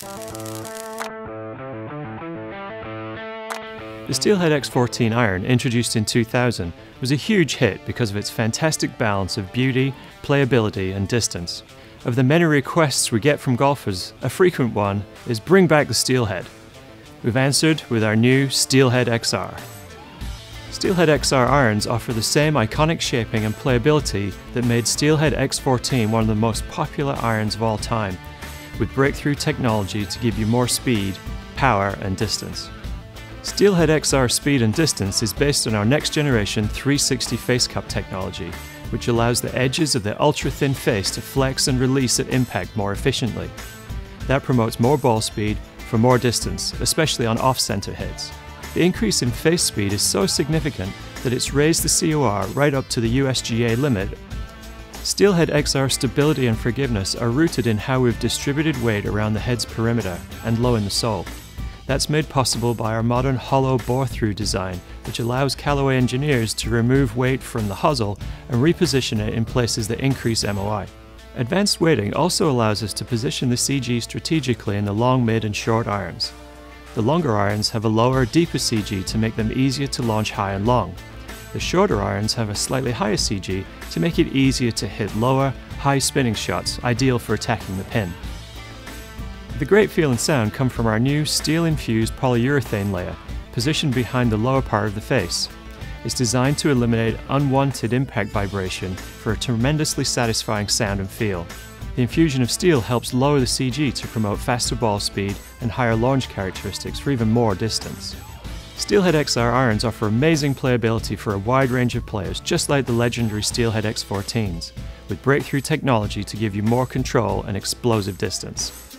The Steelhead X14 iron, introduced in 2000, was a huge hit because of its fantastic balance of beauty, playability and distance. Of the many requests we get from golfers, a frequent one is "bring back the Steelhead." We've answered with our new Steelhead XR. Steelhead XR irons offer the same iconic shaping and playability that made Steelhead X14 one of the most popular irons of all time, with breakthrough technology to give you more speed, power and distance. Steelhead XR speed and distance is based on our next generation 360 face cup technology, which allows the edges of the ultra-thin face to flex and release at impact more efficiently. That promotes more ball speed for more distance, especially on off-center hits. The increase in face speed is so significant that it's raised the COR right up to the USGA limit. Steelhead XR stability and forgiveness are rooted in how we've distributed weight around the head's perimeter and low in the sole. That's made possible by our modern hollow bore-through design, which allows Callaway engineers to remove weight from the hosel and reposition it in places that increase MOI. Advanced weighting also allows us to position the CG strategically in the long, mid and short irons. The longer irons have a lower, deeper CG to make them easier to launch high and long. The shorter irons have a slightly higher CG to make it easier to hit lower, high spinning shots, ideal for attacking the pin. The great feel and sound come from our new steel-infused polyurethane layer, positioned behind the lower part of the face. It's designed to eliminate unwanted impact vibration for a tremendously satisfying sound and feel. The infusion of steel helps lower the CG to promote faster ball speed and higher launch characteristics for even more distance. Steelhead XR irons offer amazing playability for a wide range of players, just like the legendary Steelhead X14s, with breakthrough technology to give you more control and explosive distance.